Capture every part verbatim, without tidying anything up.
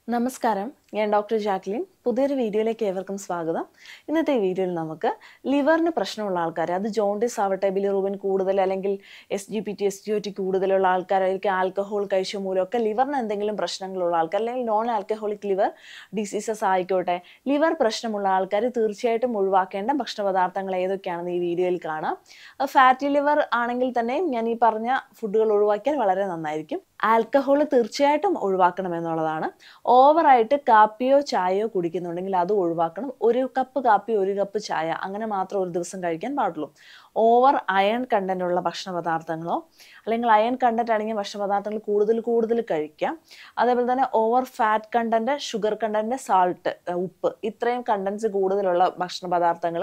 നമസ്കാരം, ഞാൻ doctor Jacqueline. പുതിയൊരു വീഡിയോയിലേക്ക് ഏവർക്കും സ്വാഗതം. ഇന്നത്തെ വീഡിയോയിൽ നമുക്ക് ലിവറിന് പ്രശ്നമുള്ള ആൾക്കാർ, അത് ജോണ്ടിസ് ആവട്ടെ, ബിലിറൂബിൻ കൂടുതൽ അല്ലെങ്കിൽ S G P T S G O T കൂടുതലുള്ള ആൾക്കാരായിരിക്കും, ആൽക്കഹോൾ കഴിച്ച മൂലമൊക്കെ ലിവറിന് എന്തെങ്കിലും പ്രശ്നങ്ങളുള്ള ആൾക്കാർ, അല്ലെങ്കിൽ നോൺ ആൽക്കഹോളിക് ലിവർ ഡിസീസസ് ആയിക്കോട്ടെ, ലിവർ പ്രശ്നമുള്ള ആൾക്കാർ തീർച്ചയായിട്ടും ഒഴിവാക്കേണ്ട ഭക്ഷണ പദാർത്ഥങ്ങൾ ഏതൊക്കെയാണെന്ന് ഈ വീഡിയോയിൽ കാണാം. ഫാറ്റി ലിവർ ആണെങ്കിൽ തന്നെ ഞാൻ ഈ പറഞ്ഞ ഫുഡുകൾ ഒഴിവാക്കിയാൽ വളരെ നന്നായിരിക്കും. ആൽക്കഹോൾ തീർച്ചയായിട്ടും ഒഴിവാക്കണം എന്നുള്ളതാണ്. ഓവറായിട്ട് കാപ്പിയോ ചായയോ കുടിക്കുന്നുണ്ടെങ്കിൽ അത് ഒഴിവാക്കണം. ഒരു കപ്പ് കാപ്പി ഒരു കപ്പ് ചായ അങ്ങനെ മാത്രം ഒരു ദിവസം കഴിക്കാൻ പാടുള്ളൂ. ഓവർ അയൺ കണ്ടന്റ് ഉള്ള ഭക്ഷണ പദാർത്ഥങ്ങളോ അല്ലെങ്കിൽ അയൺ കണ്ടന്റ് അടങ്ങിയ ഭക്ഷണ പദാർത്ഥങ്ങൾ കൂടുതൽ കൂടുതൽ കഴിക്കാം. അതേപോലെ തന്നെ over fat content, sugar content, salt, ഉപ്പ്, ഇത്രയും കണ്ടൻസ് കൂടുതലുള്ള ഭക്ഷണ പദാർത്ഥങ്ങൾ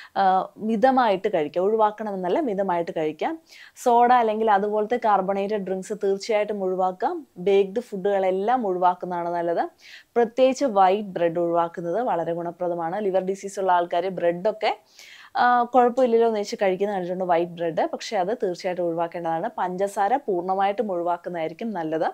മിതമായിട്ട് കഴിക്കുക. ഒഴിവാക്കണമെന്നല്ല, മിതമായിട്ട് കഴിക്കാം. സോഡ അല്ലെങ്കിൽ അതുപോലത്തെ കാർബണേറ്റഡ് ഡ്രിങ്ക്സ് തീർച്ചയായിട്ടും ഒഴിവാക്കാം. ബേക്ക്ഡ് ഫുഡുകളെല്ലാം ഒഴിവാക്കുന്നതാണ് നല്ലത്. പ്രത്യേകിച്ച് വൈറ്റ് ബ്രെഡ് ഒഴിവാക്കുന്നത് വളരെ ഗുണപ്രദമാണ്. ലിവർ ഡിസീസ് ഉള്ള ആൾക്കാർ ബ്രെഡൊക്കെ കുഴപ്പമില്ലല്ലോ എന്ന് വെച്ച് കഴിക്കുന്ന കണ്ടിട്ടുണ്ട്, വൈറ്റ് ബ്രെഡ്. പക്ഷേ അത് തീർച്ചയായിട്ടും ഒഴിവാക്കേണ്ടതാണ്. പഞ്ചസാര പൂർണ്ണമായിട്ടും ഒഴിവാക്കുന്നതായിരിക്കും നല്ലത്.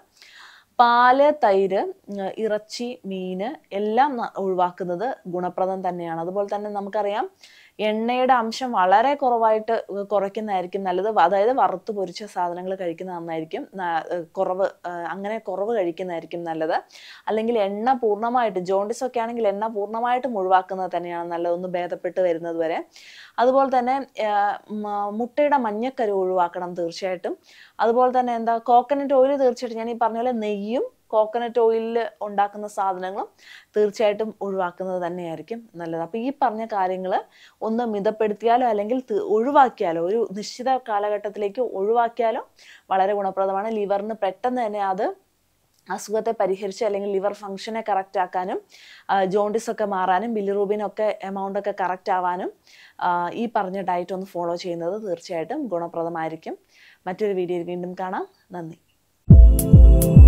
പാല്, തൈര്, ഇറച്ചി, മീന് എല്ലാം ഒഴിവാക്കുന്നത് ഗുണപ്രദം തന്നെയാണ്. അതുപോലെ തന്നെ നമുക്കറിയാം, എണ്ണയുടെ അംശം വളരെ കുറവായിട്ട് കുറയ്ക്കുന്നതായിരിക്കും നല്ലത്. അതായത് വറുത്ത് പൊരിച്ച സാധനങ്ങൾ കഴിക്കുന്നത് നന്നായിരിക്കും. കുറവ് അങ്ങനെ കുറവ് കഴിക്കുന്നതായിരിക്കും നല്ലത്. അല്ലെങ്കിൽ എണ്ണ പൂർണ്ണമായിട്ട്, ജോണ്ടിസ് ഒക്കെ ആണെങ്കിൽ എണ്ണ പൂർണ്ണമായിട്ടും ഒഴിവാക്കുന്നത് തന്നെയാണ് നല്ലത്, ഒന്ന് ഭേദപ്പെട്ട് വരുന്നത് വരെ. അതുപോലെ തന്നെ മുട്ടയുടെ മഞ്ഞക്കരു ഒഴിവാക്കണം തീർച്ചയായിട്ടും. അതുപോലെ തന്നെ എന്താ കോക്കനട്ട് ഓയിൽ തീർച്ചയായിട്ടും, ഞാൻ ഈ പറഞ്ഞ പോലെ നെയ്യും കോക്കനട്ട് ഓയിലിൽ ഉണ്ടാക്കുന്ന സാധനങ്ങളും തീർച്ചയായിട്ടും ഒഴിവാക്കുന്നത് തന്നെയായിരിക്കും നല്ലത്. അപ്പോൾ ഈ പറഞ്ഞ കാര്യങ്ങൾ ഒന്ന് മിതപ്പെടുത്തിയാലോ അല്ലെങ്കിൽ ഒഴിവാക്കിയാലോ, ഒരു നിശ്ചിത കാലഘട്ടത്തിലേക്ക് ഒഴിവാക്കിയാലോ വളരെ ഗുണപ്രദമാണ്. ലിവറിന് പെട്ടെന്ന് തന്നെ അത് അസുഖത്തെ പരിഹരിച്ച് അല്ലെങ്കിൽ ലിവർ ഫംഗ്ഷനെ കറക്റ്റ് ആക്കാനും ജോണ്ടിസ് ഒക്കെ മാറാനും ബിലിറൂബിനൊക്കെ എമൗണ്ട് ഒക്കെ കറക്റ്റ് ആവാനും ഈ പറഞ്ഞ ഡയറ്റ് ഒന്ന് ഫോളോ ചെയ്യുന്നത് തീർച്ചയായിട്ടും ഗുണപ്രദമായിരിക്കും. മറ്റൊരു വീഡിയോയിൽ വീണ്ടും കാണാം. നന്ദി.